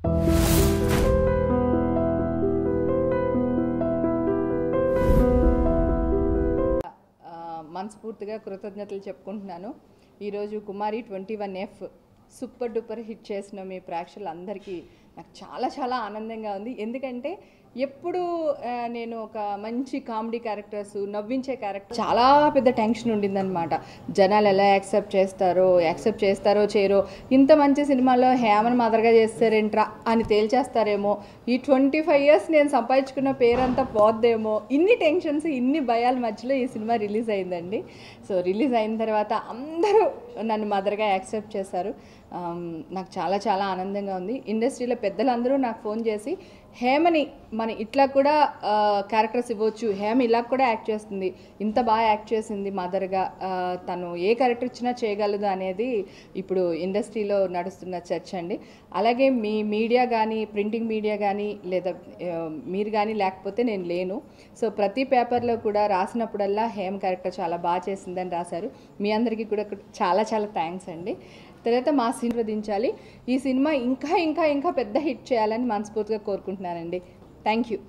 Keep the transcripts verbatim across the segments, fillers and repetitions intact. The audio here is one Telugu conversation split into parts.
మనస్ఫూర్తిగా కృతజ్ఞతలు చెప్పుకుంటున్నాను. ఈరోజు Kumari twenty one F super duper hit చేసిన మీ ప్రేక్షకులందరికీ నాకు చాలా చాలా ఆనందంగా ఉంది. ఎందుకంటే ఎప్పుడు నేను ఒక మంచి కామెడీ క్యారెక్టర్స్, నవ్వించే క్యారెక్టర్ చాలా పెద్ద టెన్షన్ ఉండిందనమాట. జనాలు ఎలా యాక్సెప్ట్ చేస్తారో యాక్సెప్ట్ చేస్తారో చేయరో, ఇంత మంచి సినిమాలో హేమను మదర్గా చేస్తారేంట్రా అని తేల్చేస్తారేమో, ఈ ట్వంటీ ఫైవ్ ఇయర్స్ నేను సంపాదించుకున్న పేరంతా పోద్దేమో, ఇన్ని టెన్షన్స్ ఇన్ని భయాల మధ్యలో ఈ సినిమా రిలీజ్ అయిందండి. సో రిలీజ్ అయిన తర్వాత అందరూ నన్ను మదర్గా యాక్సెప్ట్ చేశారు. నాకు చాలా చాలా ఆనందంగా ఉంది. ఇండస్ట్రీలో పెద్దలందరూ నాకు ఫోన్ చేసి హేమని మన ఇట్లా కూడా క్యారెక్టర్స్ ఇవ్వచ్చు, హేమ ఇలా కూడా యాక్ట్ చేస్తుంది, ఇంత బాగా యాక్ట్ చేసింది మదర్గా, తను ఏ క్యారెక్టర్ ఇచ్చినా చేయగలదు అనేది ఇప్పుడు ఇండస్ట్రీలో నడుస్తున్న చర్చ అండి. అలాగే మీ మీడియా కానీ, ప్రింటింగ్ మీడియా కానీ, లేదా మీరు కానీ లేకపోతే నేను లేను. సో ప్రతి పేపర్లో కూడా రాసినప్పుడల్లా హేమ క్యారెక్టర్ చాలా బాగా చేసిందని రాశారు. మీ అందరికీ కూడా చాలా చాలా థ్యాంక్స్ అండి. తర్వాత మా సినిమా వదించాలి, ఈ సినిమా ఇంకా ఇంకా ఇంకా పెద్ద హిట్ చేయాలని మనస్ఫూర్తిగా కోరుకుంటున్నానండి. Thank you.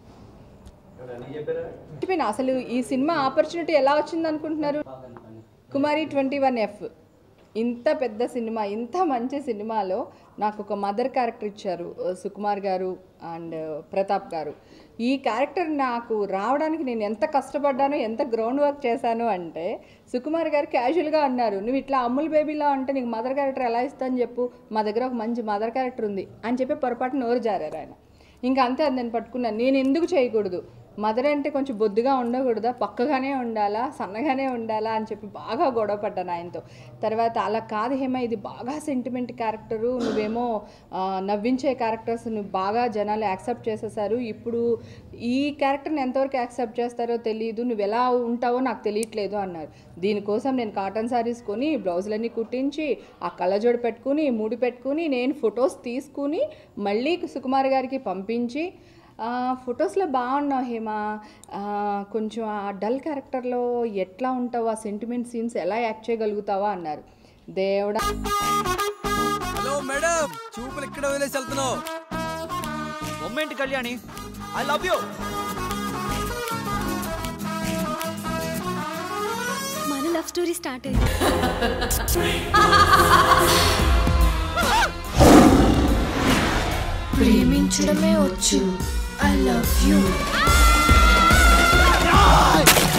అసలు ఈ సినిమా ఆపర్చునిటీ ఎలా వచ్చింది అనుకుంటున్నారు? కుమారి ట్వంటీ వన్ ఎఫ్ ఇంత పెద్ద సినిమా, ఇంత మంచి సినిమాలో నాకు ఒక మదర్ క్యారెక్టర్ ఇచ్చారు సుకుమార్ గారు అండ్ ప్రతాప్ గారు. ఈ క్యారెక్టర్ నాకు రావడానికి నేను ఎంత కష్టపడ్డానో, ఎంత గ్రౌండ్ వర్క్ చేశాను అంటే, సుకుమార్ గారు క్యాజువల్గా అన్నారు, నువ్వు ఇట్లా అమ్ముల్ బేబీలా అంటే నీకు మదర్ క్యారెక్టర్ ఎలా ఇస్తాను చెప్పు, మా దగ్గర ఒక మంచి మదర్ క్యారెక్టర్ ఉంది అని చెప్పి పొరపాటు నోరు జారారు ఆయన. ఇంకా అంతే, అది నేను పట్టుకున్నాను. నేను ఎందుకు చేయకూడదు, మదర్ అంటే కొంచెం బొద్దుగా ఉండకూడదా, పక్కగానే ఉండాలా, సన్నగానే ఉండాలా అని చెప్పి బాగా గొడవ పడ్డాను ఆయనతో. తర్వాత అలా కాదు హేమ, ఇది బాగా సెంటిమెంట్ క్యారెక్టరు, నువ్వేమో నవ్వించే క్యారెక్టర్స్ నువ్వు బాగా జనాలు యాక్సెప్ట్ చేసేసారు, ఇప్పుడు ఈ క్యారెక్టర్ని ఎంతవరకు యాక్సెప్ట్ చేస్తారో తెలియదు, నువ్వు ఎలా ఉంటావో నాకు తెలియట్లేదు అన్నారు. దీనికోసం నేను కాటన్ శారీస్ కొని, బ్లౌజులన్నీ కుట్టించి, ఆ కళ్ళజోడు పెట్టుకుని, ముడి పెట్టుకుని, నేను ఫొటోస్ తీసుకుని మళ్ళీ సుకుమార్ గారికి పంపించి, ఫొటోస్లో బాగున్నావు హేమ, కొంచెం ఆ డల్ క్యారెక్టర్లో ఎట్లా ఉంటావు, ఆ సెంటిమెంట్ సీన్స్ ఎలా యాక్ట్ చేయగలుగుతావా అన్నారు. దేవుడా, హలో మేడం, చూపులు ఇక్కడ వదిలేసి వెళ్తున్నావు. Moment Kalyani, I love you. మన లవ్ స్టోరీ స్టార్ట్ అయింది. ప్రేమించడమే వచ్చు. I love you.